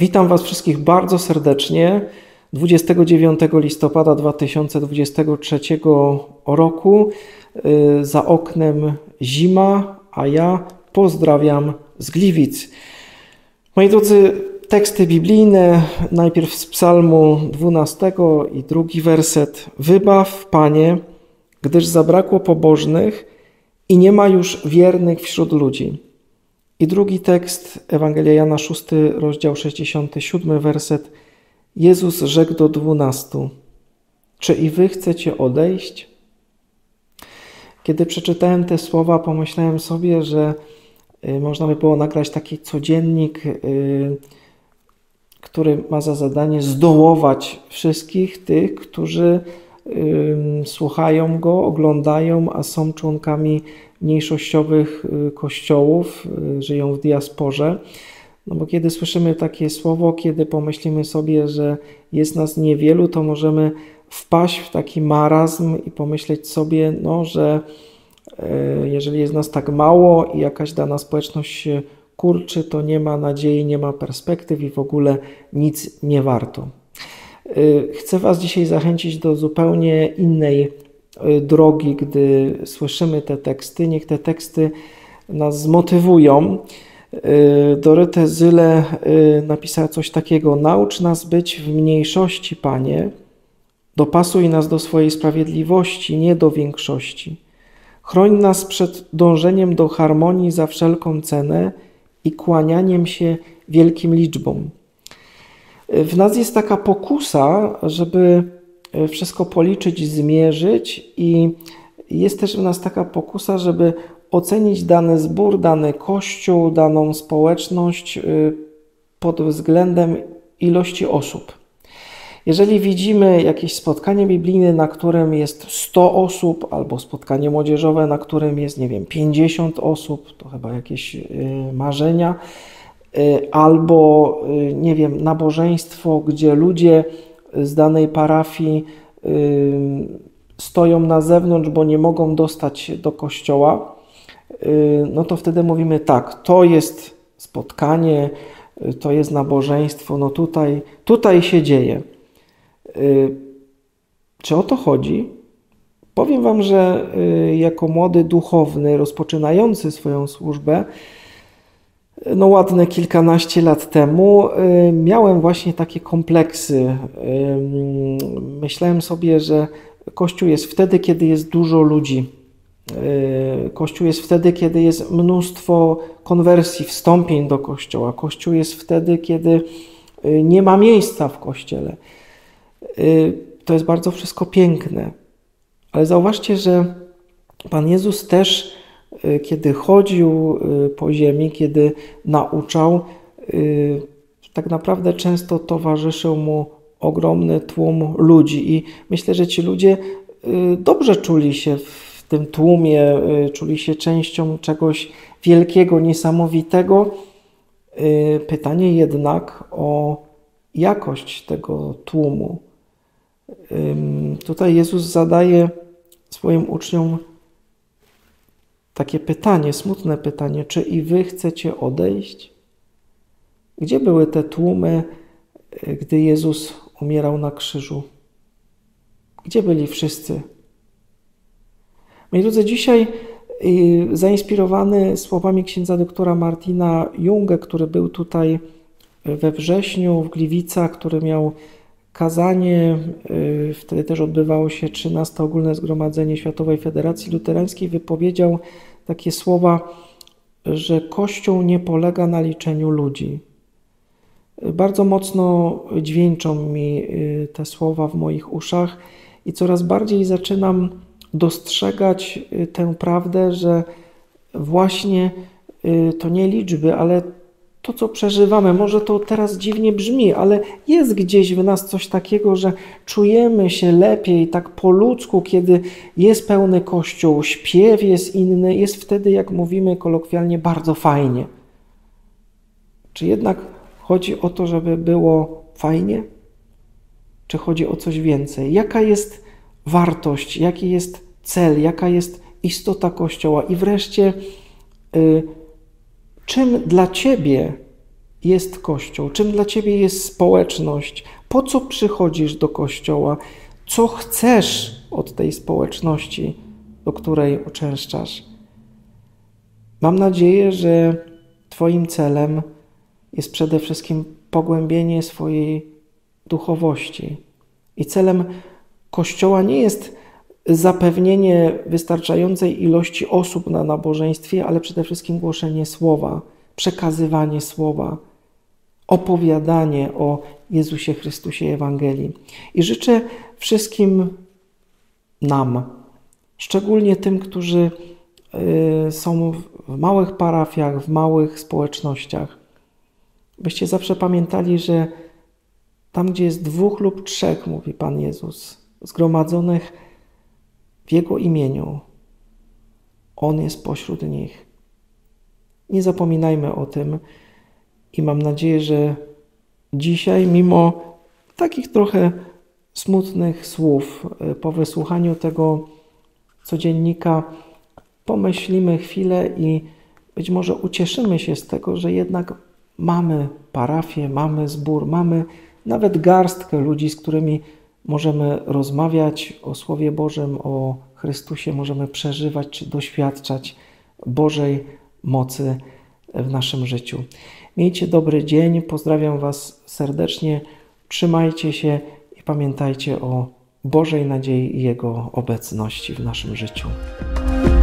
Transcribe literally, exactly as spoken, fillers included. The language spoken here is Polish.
Witam Was wszystkich bardzo serdecznie. dwudziestego dziewiątego listopada dwa tysiące dwudziestego trzeciego roku. Za oknem zima, a ja pozdrawiam z Gliwic. Moi drodzy, teksty biblijne, najpierw z Psalmu dwunastego i drugi werset. Wybaw, Panie, gdyż zabrakło pobożnych i nie ma już wiernych wśród ludzi. I drugi tekst, Ewangelia Jana, szósty rozdział, sześćdziesiąty siódmy werset. Jezus rzekł do dwunastu: czy i wy chcecie odejść? Kiedy przeczytałem te słowa, pomyślałem sobie, że można by było nagrać taki codziennik, który ma za zadanie zdołować wszystkich tych, którzy słuchają go, oglądają, a są członkami mniejszościowych kościołów, żyją w diasporze. No bo kiedy słyszymy takie słowo, kiedy pomyślimy sobie, że jest nas niewielu, to możemy wpaść w taki marazm i pomyśleć sobie, no, że jeżeli jest nas tak mało i jakaś dana społeczność się kurczy, to nie ma nadziei, nie ma perspektyw i w ogóle nic nie warto. Chcę Was dzisiaj zachęcić do zupełnie innej drogi, gdy słyszymy te teksty. Niech te teksty nas zmotywują. Dorothea Zyle napisała coś takiego: naucz nas być w mniejszości, Panie, dopasuj nas do swojej sprawiedliwości, nie do większości. Chroń nas przed dążeniem do harmonii za wszelką cenę i kłanianiem się wielkim liczbom. W nas jest taka pokusa, żeby wszystko policzyć, zmierzyć, i jest też w nas taka pokusa, żeby ocenić dany zbór, dany kościół, daną społeczność pod względem ilości osób. Jeżeli widzimy jakieś spotkanie biblijne, na którym jest sto osób, albo spotkanie młodzieżowe, na którym jest, nie wiem, pięćdziesiąt osób, to chyba jakieś marzenia, albo, nie wiem, nabożeństwo, gdzie ludzie z danej parafii stoją na zewnątrz, bo nie mogą dostać się do kościoła, no to wtedy mówimy tak, to jest spotkanie, to jest nabożeństwo, no tutaj, tutaj się dzieje. Czy o to chodzi? Powiem Wam, że jako młody duchowny rozpoczynający swoją służbę, no ładne kilkanaście lat temu, miałem właśnie takie kompleksy. Myślałem sobie, że Kościół jest wtedy, kiedy jest dużo ludzi. Kościół jest wtedy, kiedy jest mnóstwo konwersji, wstąpień do Kościoła. Kościół jest wtedy, kiedy nie ma miejsca w Kościele. To jest bardzo wszystko piękne. Ale zauważcie, że Pan Jezus też, kiedy chodził po ziemi, kiedy nauczał, tak naprawdę często towarzyszył mu ogromny tłum ludzi. I myślę, że ci ludzie dobrze czuli się w tym tłumie, czuli się częścią czegoś wielkiego, niesamowitego. Pytanie jednak o jakość tego tłumu. Tutaj Jezus zadaje swoim uczniom takie pytanie, smutne pytanie: czy i wy chcecie odejść? Gdzie były te tłumy, gdy Jezus umierał na krzyżu? Gdzie byli wszyscy? Moi drodzy, dzisiaj zainspirowany słowami księdza doktora Martina Junge, który był tutaj we wrześniu w Gliwicach, który miał kazanie, wtedy też odbywało się trzynaste Ogólne Zgromadzenie Światowej Federacji Luterańskiej, wypowiedział takie słowa, że Kościół nie polega na liczeniu ludzi. Bardzo mocno dźwięczą mi te słowa w moich uszach i coraz bardziej zaczynam dostrzegać tę prawdę, że właśnie to nie liczby, ale to, co przeżywamy. Może to teraz dziwnie brzmi, ale jest gdzieś w nas coś takiego, że czujemy się lepiej tak po ludzku, kiedy jest pełny Kościół, śpiew jest inny, jest wtedy, jak mówimy kolokwialnie, bardzo fajnie. Czy jednak chodzi o to, żeby było fajnie? Czy chodzi o coś więcej? Jaka jest wartość, jaki jest cel, jaka jest istota Kościoła? I wreszcie, y, czym dla Ciebie jest Kościół? Czym dla Ciebie jest społeczność? Po co przychodzisz do Kościoła? Co chcesz od tej społeczności, do której uczęszczasz? Mam nadzieję, że Twoim celem jest przede wszystkim pogłębienie swojej duchowości. I celem Kościoła nie jest zapewnienie wystarczającej ilości osób na nabożeństwie, ale przede wszystkim głoszenie słowa, przekazywanie słowa, opowiadanie o Jezusie Chrystusie Ewangelii. I życzę wszystkim nam, szczególnie tym, którzy są w małych parafiach, w małych społecznościach, byście zawsze pamiętali, że tam, gdzie jest dwóch lub trzech, mówi Pan Jezus, zgromadzonych w Jego imieniu, On jest pośród nich. Nie zapominajmy o tym i mam nadzieję, że dzisiaj, mimo takich trochę smutnych słów, po wysłuchaniu tego codziennika, pomyślimy chwilę i być może ucieszymy się z tego, że jednak mamy parafię, mamy zbór, mamy nawet garstkę ludzi, z którymi możemy rozmawiać o Słowie Bożym, o Chrystusie, możemy przeżywać czy doświadczać Bożej mocy w naszym życiu. Miejcie dobry dzień, pozdrawiam Was serdecznie, trzymajcie się i pamiętajcie o Bożej nadziei i Jego obecności w naszym życiu.